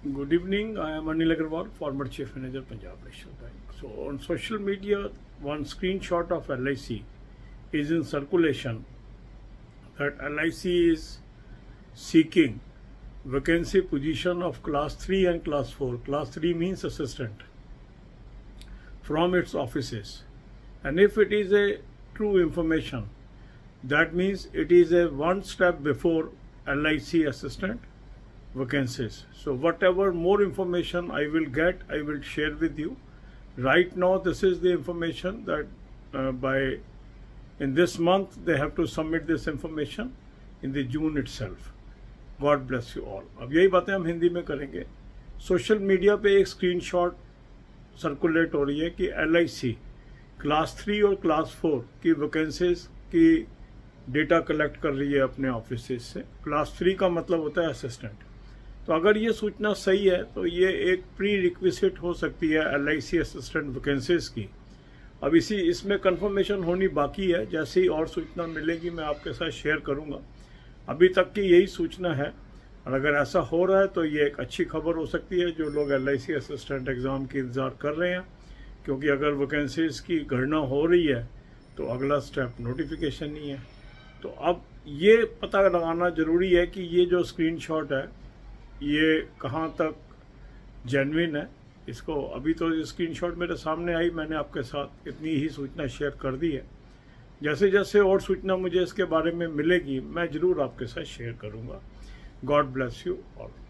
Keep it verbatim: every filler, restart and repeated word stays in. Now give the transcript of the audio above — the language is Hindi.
Good evening. I am Anil Agarwal, former Chief Manager, Punjab National Bank. So on social media, one screenshot of L I C is in circulation that L I C is seeking vacancy position of class three and class four. Class three means assistant from its offices. And if it is a true information, that means it is a one step before L I C assistant vacancies. So whatever more information I will get, I will share with you. Right now, this is the information that uh, by in this month they have to submit this information in the June itself. God bless you all. अब यही बातें हम हिंदी में करेंगे. सोशल मीडिया पे एक स्क्रीनशॉट सर्कुलेट हो रही है कि L I C class three और क्लास फोर की वैकेंसीज की डेटा कलेक्ट कर रही है अपने ऑफिस से. क्लास थ्री का मतलब होता है असिस्टेंट. तो अगर ये सूचना सही है तो ये एक प्री रिक्विजिट हो सकती है L I C assistant vacancies की. अब इसी इसमें कंफर्मेशन होनी बाकी है. जैसे ही और सूचना मिलेगी मैं आपके साथ शेयर करूंगा. अभी तक की यही सूचना है और अगर ऐसा हो रहा है तो ये एक अच्छी खबर हो सकती है जो लोग L I C assistant exam की इंतज़ार कर रहे हैं. क्योंकि अगर वैकेंसीज की गणना हो रही है तो अगला स्टेप नोटिफिकेशन ही है. तो अब ये पता लगाना ज़रूरी है कि ये जो स्क्रीनशॉट है ये कहाँ तक जेन्युइन है. इसको अभी तो स्क्रीनशॉट मेरे सामने आई, मैंने आपके साथ इतनी ही सूचना शेयर कर दी है. जैसे जैसे और सूचना मुझे इसके बारे में मिलेगी मैं ज़रूर आपके साथ शेयर करूँगा. God bless you all.